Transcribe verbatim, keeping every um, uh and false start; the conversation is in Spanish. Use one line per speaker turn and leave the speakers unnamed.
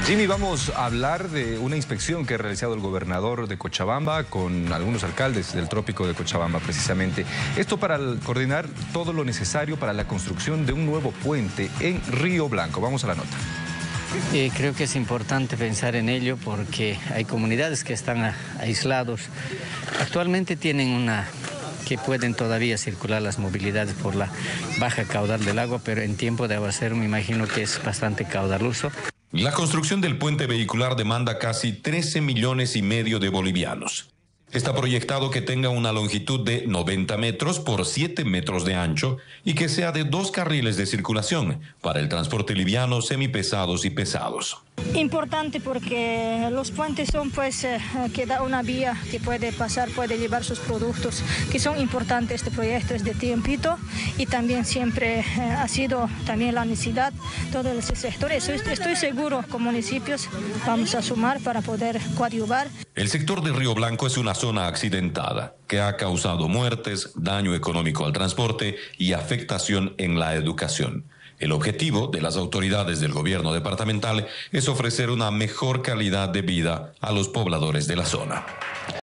Jimmy, vamos a hablar de una inspección que ha realizado el gobernador de Cochabamba con algunos alcaldes del trópico de Cochabamba, precisamente. Esto para coordinar todo lo necesario para la construcción de un nuevo puente en Río Blanco. Vamos a la nota.
Eh, creo que es importante pensar en ello porque hay comunidades que están aislados. Actualmente tienen una... que pueden todavía circular las movilidades por la baja caudal del agua, pero en tiempo de aguacero me imagino que es bastante caudaloso.
La construcción del puente vehicular demanda casi trece millones y medio de bolivianos. Está proyectado que tenga una longitud de noventa metros por siete metros de ancho y que sea de dos carriles de circulación para el transporte liviano, semipesados y pesados.
Importante porque los puentes son pues eh, que da una vía que puede pasar, puede llevar sus productos, que son importantes. Este proyecto es de tiempito y también siempre eh, ha sido también la necesidad todo ese sector. Estoy, estoy seguro que como municipios vamos a sumar para poder coadyuvar.
El sector de Río Blanco es una zona accidentada que ha causado muertes, daño económico al transporte y afectación en la educación. El objetivo de las autoridades del gobierno departamental es ofrecer una mejor calidad de vida a los pobladores de la zona.